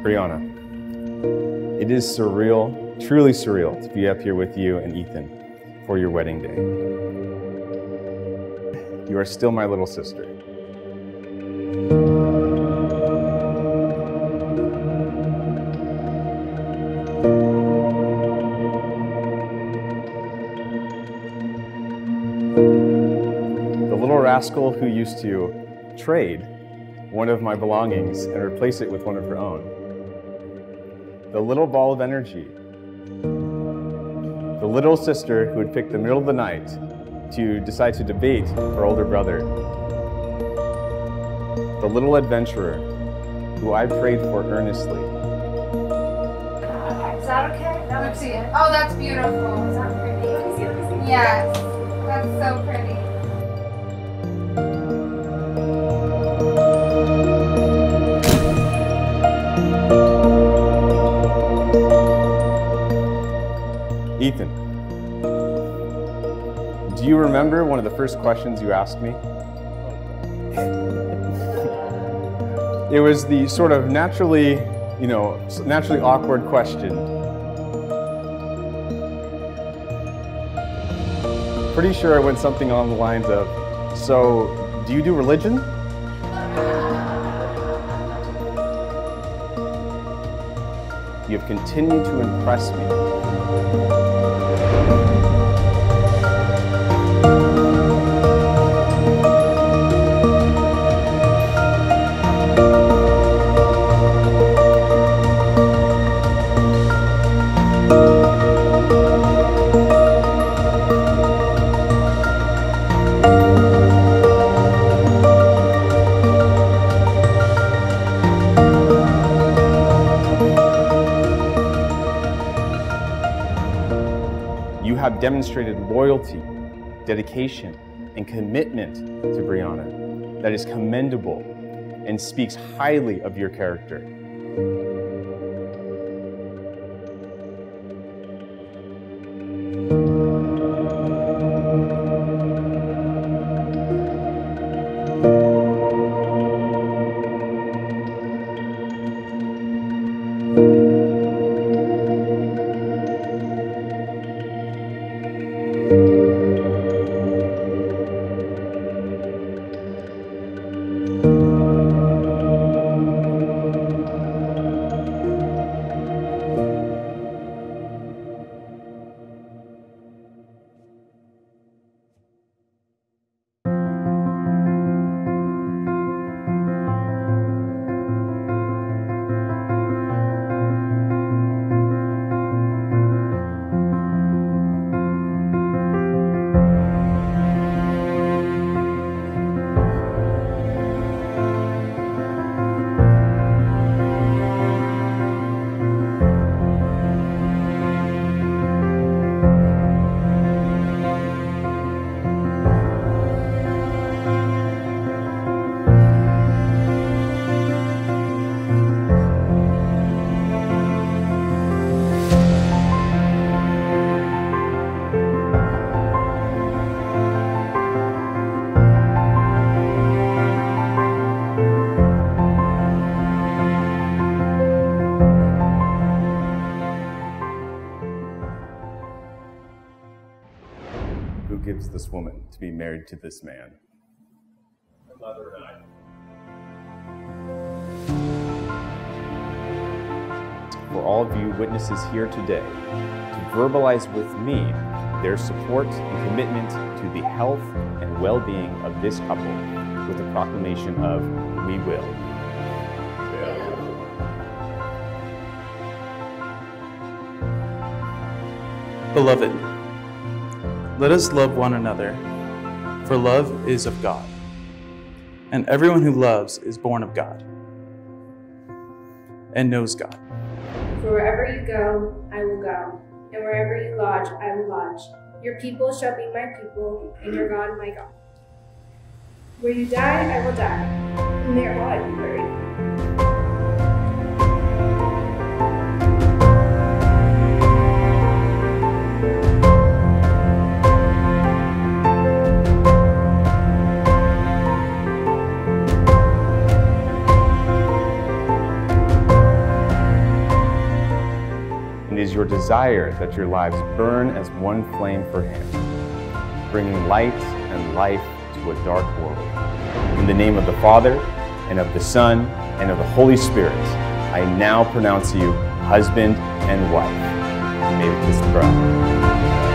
Brianna, it is surreal, truly surreal, to be up here with you and Ethan for your wedding day. You are still my little sister. The little rascal who used to trade one of my belongings and replace it with one of her own. The little ball of energy. The little sister who would pick the middle of the night to decide to debate her older brother. The little adventurer who I prayed for earnestly. Okay, is that okay? Let's see it. Oh, that's beautiful. Is that pretty? Let me see. Yes, that's so pretty. Ethan, do you remember one of the first questions you asked me? It was the sort of naturally awkward question. Pretty sure I went something along the lines of, so, do you do religion? You have continued to impress me. You have demonstrated loyalty, dedication, and commitment to Brianna that is commendable and speaks highly of your character. Who gives this woman to be married to this man? My mother and I. For all of you witnesses here today, to verbalize with me their support and commitment to the health and well-being of this couple with the proclamation of, we will. Beloved, let us love one another, for love is of God, and everyone who loves is born of God and knows God. For wherever you go, I will go, and wherever you lodge, I will lodge. Your people shall be my people, and your God my God. Where you die, I will die, and there will I be buried. your desire that your lives burn as one flame for Him, bringing light and life to a dark world. In the name of the Father, and of the Son, and of the Holy Spirit, I now pronounce you husband and wife. You may kiss the bride.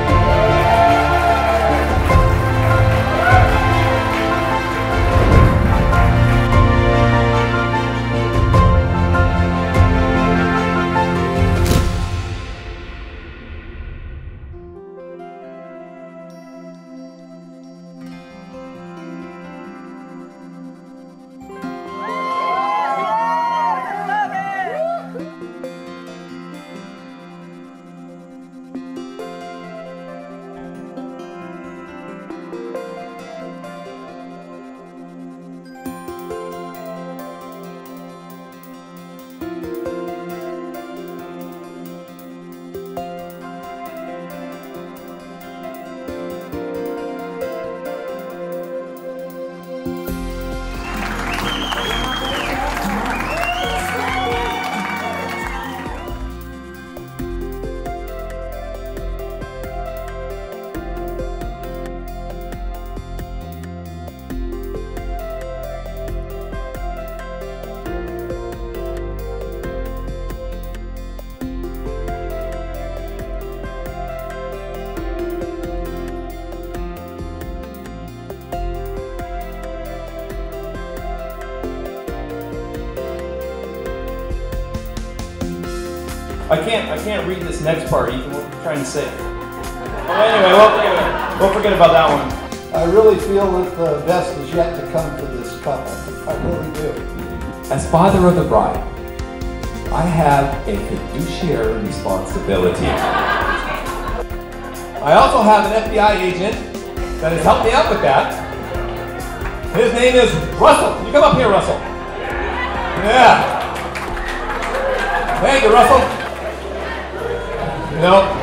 I can't read this next part, Ethan, what we're trying to say. Well, anyway, we'll forget about that one. I really feel that the best is yet to come for this couple. I really do. As father of the bride, I have a fiduciary responsibility. I also have an FBI agent that has helped me out with that. His name is Russell. You come up here, Russell. Yeah. Thank you, Russell. You know,